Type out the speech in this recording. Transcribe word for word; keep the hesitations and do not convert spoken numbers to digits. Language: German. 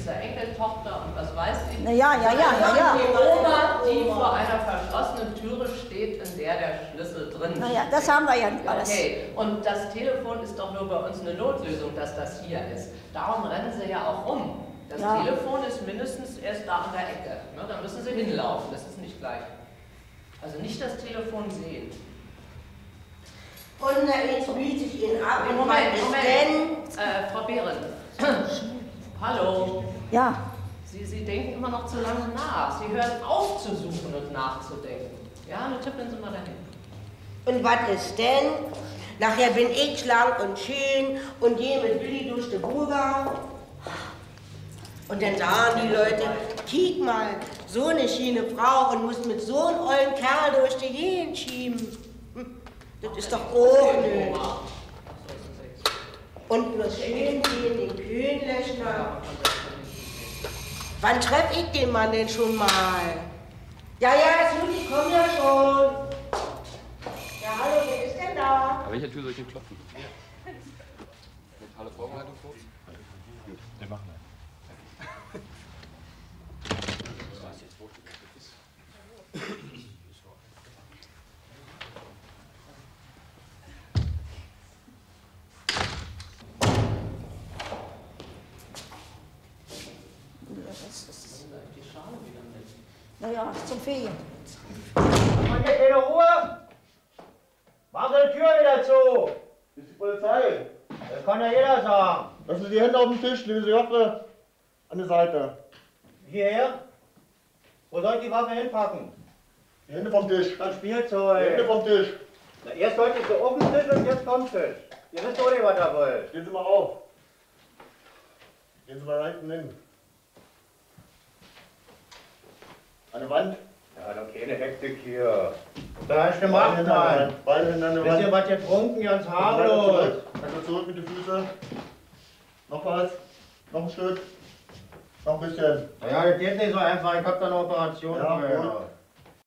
der Enkeltochter und was weiß ich. Na ja, ja, ja, ja, ja. Die Oma, die vor einer verschlossenen Türe steht, in der der Schlüssel drin ist. Naja, das haben wir ja alles. Okay, und das Telefon ist doch nur bei uns eine Notlösung, dass das hier ist. Darum rennen Sie ja auch rum. Das ja. Telefon ist mindestens erst da an der Ecke. Ne? Da müssen Sie hinlaufen, das ist nicht gleich. Also nicht das Telefon sehen. Und jetzt büßt ich ihn ab. Moment, Moment. Äh, Frau Behrendt. Hallo. Ja. Sie, Sie denken immer noch zu lange nach. Sie hören auf zu suchen und nachzudenken. Ja, nur tippen Sie mal dahin. Und was ist denn? Nachher bin ich schlank und schön und gehe mit Willi durch die Burger. Und dann sagen die Leute, kiek mal, so eine schöne Frau und muss mit so einem ollen Kerl durch die Gegend schieben. Hm, das ist doch auch nö. Und bloß schön gehen den Kühnlöchner. Wann treffe ich den Mann denn schon mal? Ja, ja, ist gut, ich komme ja schon. Ja, hallo, wer ist denn da? An welcher Tür soll ich denn klopfen? Mentale Vorbereitung vor? Gut, wir machen das. Naja, zum Ferien. Und jetzt in Ruhe! Mach die Tür wieder zu! Das ist die Polizei. Das kann ja jeder sagen. Lassen Sie die Hände auf den Tisch, legen Sie die Waffe an die Seite. Hierher? Wo soll ich die Waffe hinpacken? Die Hände vom Tisch. Das Spielzeug. Die Hände vom Tisch. Na, erst heute ist der Tisch und jetzt kommt Tisch. Ihr wisst doch nicht, was ihr wollt. Stehen Sie mal auf. Gehen Sie mal da hinten hin. An der Wand. Ja, doch keine Hektik hier. Da ist eine Macht, Mann. Beide Hände an der Wand. Wisst ihr, was getrunken, ganz harmlos. Also zurück mit den Füßen. Noch was. Noch ein Stück. Noch ein bisschen. Ja, das geht nicht so einfach. Ich hab da eine Operation. Ja, für. gut.